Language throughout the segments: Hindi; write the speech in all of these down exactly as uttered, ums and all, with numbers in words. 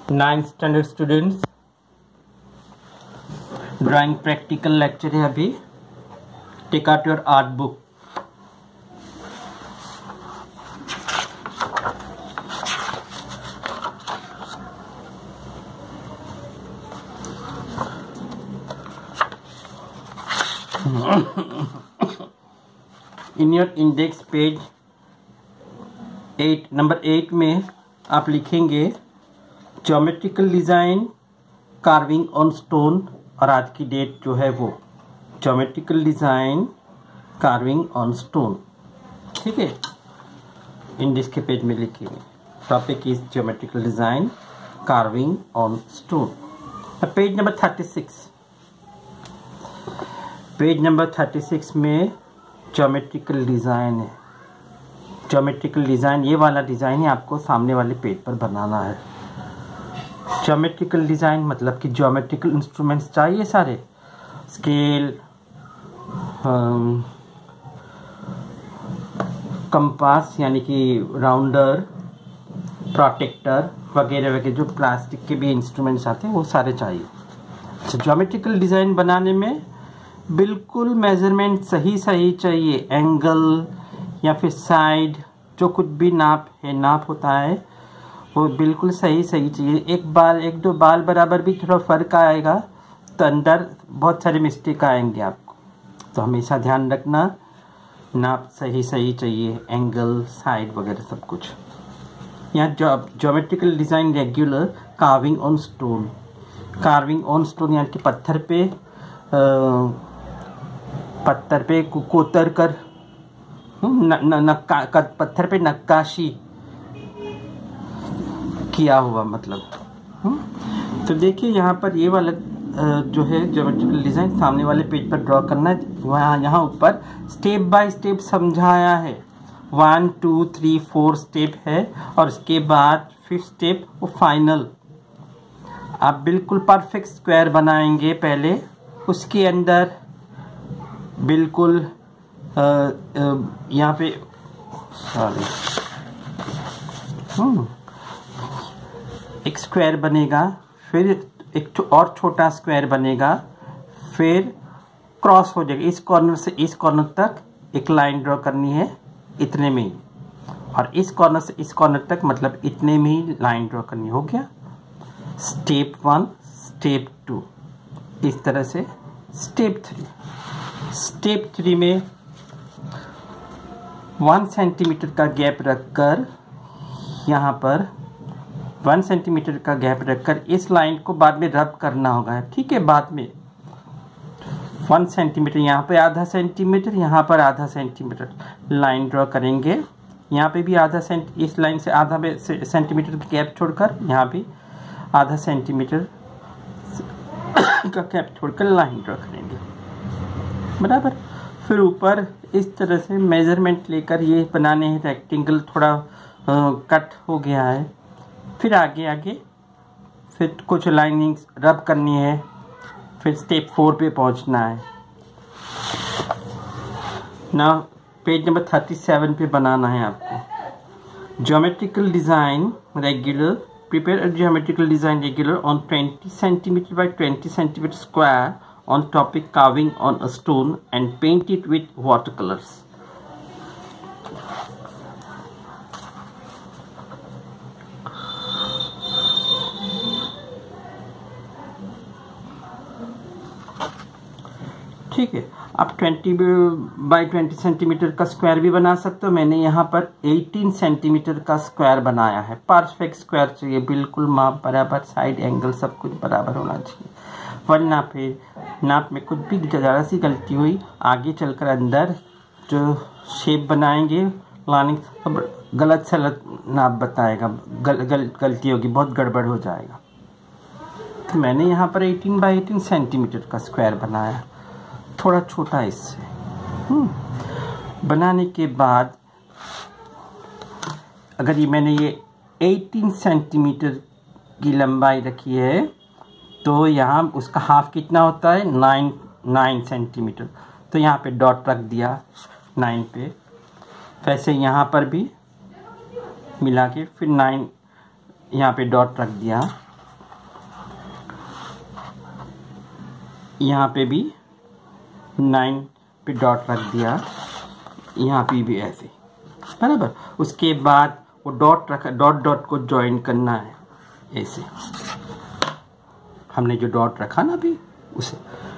Ninth standard students, drawing practical lecture है अभी। Take out your art book. In your index page at number eight में आप लिखेंगे geometrical design carving on stone, और आज की डेट जो है वो geometrical design carving on stone. ठीक है, इंडेक्स के पेज में लिखेंगे topic is geometrical design carving on stone. Page number thirty six page number thirty six में ज्योमेट्रिकल डिज़ाइन है। ज्योमेट्रिकल डिज़ाइन ये वाला डिज़ाइन है, आपको सामने वाले पेज पर बनाना है। ज्योमेट्रिकल डिज़ाइन मतलब कि ज्योमेट्रिकल इंस्ट्रूमेंट्स चाहिए सारे, स्केल, कंपास यानी कि राउंडर, प्रोटेक्टर वगैरह वगैरह जो प्लास्टिक के भी इंस्ट्रूमेंट्स आते हैं वो सारे चाहिए। अच्छा, ज्योमेट्रिकल डिज़ाइन बनाने में बिल्कुल मेजरमेंट सही सही चाहिए। एंगल या फिर साइड जो कुछ भी नाप है नाप होता है वो बिल्कुल सही सही चाहिए। एक बाल एक दो बाल बराबर भी थोड़ा फर्क आएगा तो अंदर बहुत सारे मिस्टेक आएंगे आपको, तो हमेशा ध्यान रखना नाप सही सही चाहिए, एंगल साइड वगैरह सब कुछ। यहाँ जो geometrical design regular carving on stone. Carving on stone यानी कि पत्थर पे आ, पत्थर पे कोतर कर न, न, नक्का पत्थर पे नक्काशी किया हुआ मतलब। तो देखिए यहाँ पर ये वाला जो है ज्योमेट्रिकल डिज़ाइन सामने वाले पेज पर ड्रॉ करना है। वहाँ यहाँ ऊपर स्टेप बाय स्टेप समझाया है। One two three four step है और उसके बाद फिफ्थ स्टेप वो फाइनल। आप बिल्कुल परफेक्ट स्क्वायर बनाएंगे पहले, उसके अंदर बिल्कुल यहाँ पे सॉरी एक स्क्वायर बनेगा, फिर एक और छोटा स्क्वायर बनेगा, फिर क्रॉस हो जाएगा। इस कॉर्नर से इस कॉर्नर तक एक लाइन ड्रॉ करनी है इतने में ही, और इस कॉर्नर से इस कॉर्नर तक मतलब इतने में ही लाइन ड्रॉ करनी। हो गया स्टेप वन, स्टेप टू, इस तरह से स्टेप थ्री। स्टेप थ्री में वन सेंटीमीटर का गैप रखकर यहाँ पर वन सेंटीमीटर का गैप रखकर इस लाइन को बाद में रब करना होगा। ठीक है, बाद में वन सेंटीमीटर यहाँ पे आधा सेंटीमीटर, यहाँ पर आधा सेंटीमीटर लाइन ड्रॉ करेंगे। यहाँ पे भी आधा सेंट इस लाइन से आधा सेंटीमीटर का गैप छोड़कर यहाँ भी आधा सेंटीमीटर का गैप छोड़कर लाइन ड्रॉ करेंगे, बराबर। फिर ऊपर इस तरह से मेजरमेंट लेकर ये बनाने हैं रेक्टेंगल। थोड़ा आ, कट हो गया है, फिर आगे आगे फिर कुछ लाइनिंग्स रब करनी है, फिर स्टेप फोर पे पहुंचना है ना। पेज नंबर थर्टी सेवन पे बनाना है आपको। Geometrical design regular, prepare a geometrical design regular on twenty centimetre by twenty centimetre square on topic carving on a stone and paint it with watercolors. ठीक है, आप ट्वेंटी बाई ट्वेंटी सेंटीमीटर का स्क्वायर भी बना सकते हो। मैंने यहाँ पर एटीन सेंटीमीटर का स्क्वायर बनाया है। परफेक्ट स्क्वायर चाहिए, बिल्कुल माप बराबर, साइड एंगल सब कुछ बराबर होना चाहिए, वरना फिर नाप में कुछ भी ज़रा सी गलती हुई आगे चलकर अंदर जो शेप बनाएंगे लाने सब गलत सलत नाप बताएगा, गल, गल, गलती होगी, बहुत गड़बड़ हो जाएगा। तो मैंने यहाँ पर एटीन बाई एटीन सेंटीमीटर का स्क्वायर बनाया, थोड़ा छोटा इससे। बनाने के बाद अगर ये मैंने ये एटीन सेंटीमीटर की लंबाई रखी है तो यहाँ उसका हाफ कितना होता है, नाइन नाइन सेंटीमीटर। तो यहाँ पे डॉट रख दिया नाइन पे। वैसे यहाँ पर भी मिला के फिर नाइन यहाँ पे डॉट रख दिया। यहाँ पे भी नाइन पे डॉट रख दिया, यहाँ पे भी ऐसे, बराबर। उसके बाद वो डॉट रखा, डॉट डॉट को ज्वाइन करना है ऐसे, हमने जो डॉट रखा ना अभी उसे,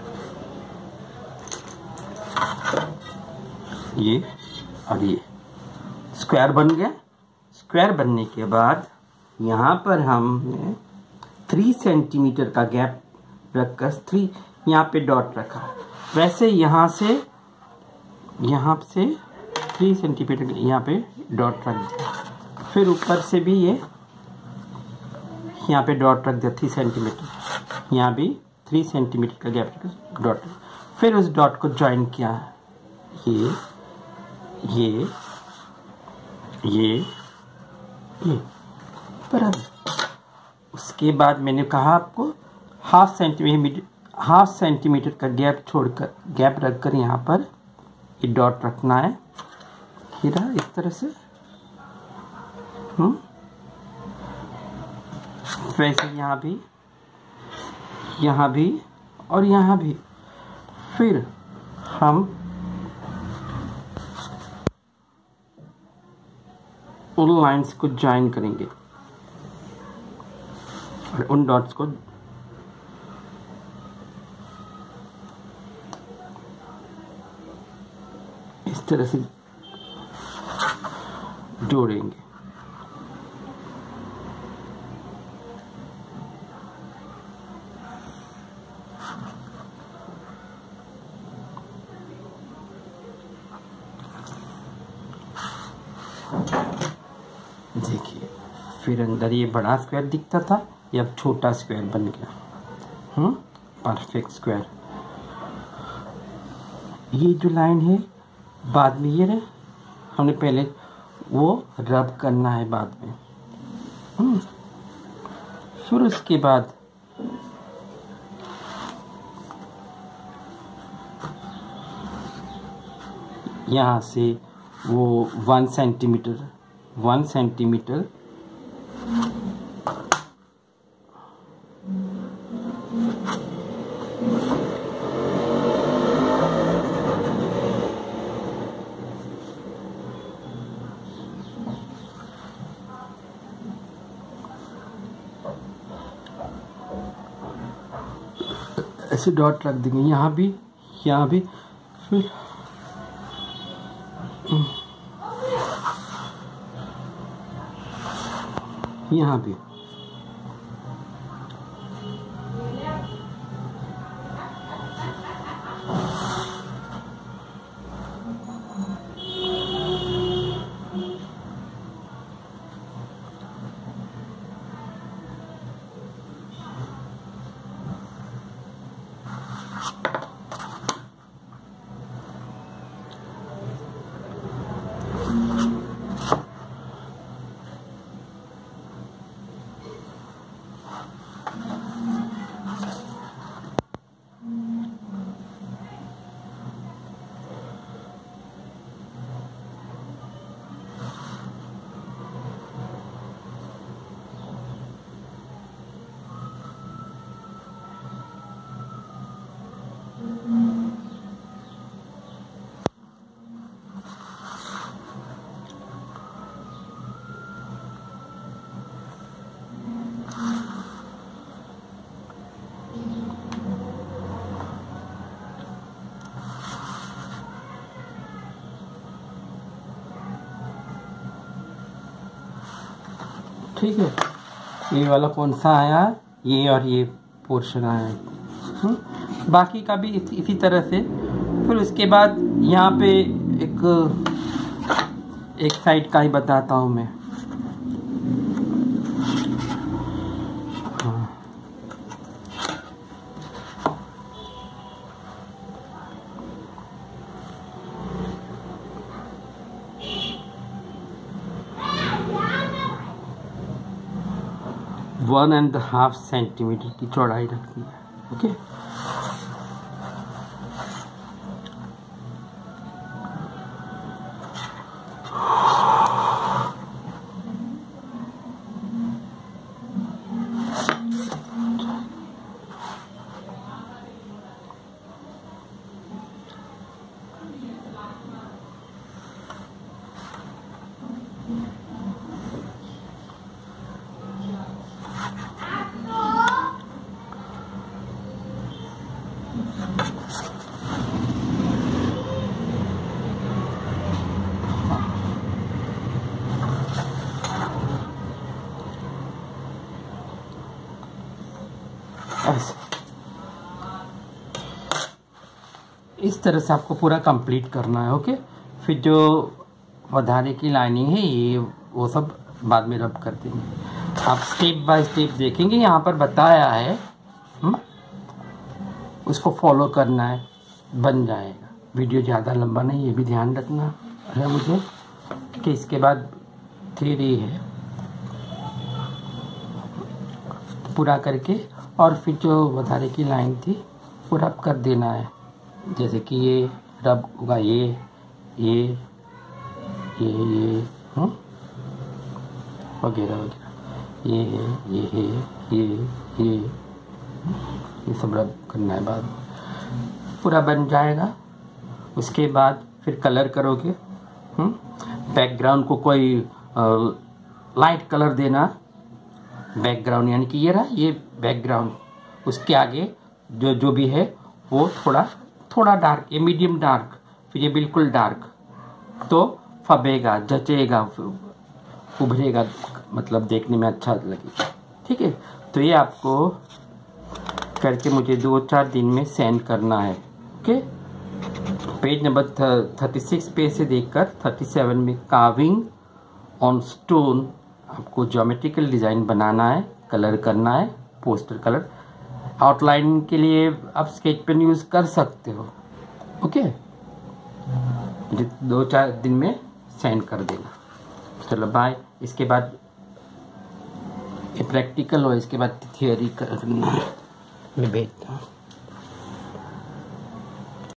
ये और ये स्क्वायर बन गया। स्क्वायर बनने के बाद यहाँ पर हमने थ्री सेंटीमीटर का गैप रखकर थ्री यहाँ पे डॉट रखा। वैसे यहाँ से यहाँ से थ्री सेंटीमीटर यहाँ पे डॉट रख दिया, फिर ऊपर से भी ये यहाँ पे डॉट रख दिया थ्री सेंटीमीटर, यहाँ भी थ्री सेंटीमीटर का गैप रख डॉट, फिर उस डॉट को ज्वाइन किया, ये ये ये ये बराबर। उसके बाद मैंने कहा आपको हाफ सेंटीमीटर हाफ सेंटीमीटर का गैप छोड़कर गैप रखकर यहाँ पर ये डॉट रखना है, ये रहा इस तरह से। हम्म वैसे यहाँ भी, यहाँ भी और यहाँ भी। फिर हम उन लाइंस को ज्वाइन करेंगे और उन डॉट्स को इस तरह से जोड़ेंगे। देखिए, फिर अंदर ये बड़ा स्क्वायर दिखता था, ये अब छोटा स्क्वायर बन गया। Hmm perfect square. ये जो लाइन है बाद में, ये रहे, हमने पहले वो रब करना है बाद में। हम्म फिर उसके बाद यहाँ से वो वन सेंटीमीटर वन सेंटीमीटर ऐसे डॉट रख देंगे, यहाँ भी यहाँ भी, फिर यहाँ भी। ठीक है, ये वाला कौन सा आया, ये और ये पोर्शन आया है। हम्म बाकी का भी इस, इसी तरह से। फिर उसके बाद यहाँ पे एक एक साइड का ही बताता हूँ मैं। वन एंड हाफ सेंटीमीटर की चौड़ाई रखनी है। ओके, ऐसे इस तरह से आपको पूरा कंप्लीट करना है। ओके, फिर जो वधारे की लाइनिंग है ये वो सब बाद में रब कर देंगे। आप स्टेप बाय स्टेप देखेंगे, यहाँ पर बताया है, हुँ? उसको फॉलो करना है, बन जाएगा। वीडियो ज़्यादा लंबा नहीं, ये भी ध्यान रखना है मुझे कि इसके बाद थ्री है पूरा करके, और फिर जो वधारे की लाइन थी वो रब कर देना है। जैसे कि ये रब होगा, ये ये ये ये हम्म वगैरह वगैरह, ये है ये है ये ये ये सब रब करना है। बाद पूरा बन जाएगा। उसके बाद फिर कलर करोगे। हम्म बैकग्राउंड को कोई लाइट कलर देना, बैकग्राउंड यानी कि ये रहा ये बैकग्राउंड, उसके आगे जो जो भी है वो थोड़ा थोड़ा डार्क, ये मीडियम डार्क, फिर ये बिल्कुल डार्क, तो फबेगा, जचेगा, उभरेगा, मतलब देखने में अच्छा लगेगा। ठीक है, तो ये आपको करके मुझे दो चार दिन में सेंड करना है। Okay, page number thirty six page से देखकर थर्टी सेवन में कार्विंग ऑन स्टोन आपको ज्योमेट्रिकल डिज़ाइन बनाना है, कलर करना है, पोस्टर कलर। आउटलाइन के लिए आप स्केच पेन यूज़ कर सकते हो। ओके, दो चार दिन में सेंड कर देना। चलो बाय। इसके बाद ये प्रैक्टिकल हो, इसके बाद थियोरी करनी है, मैं भेजता हूँ।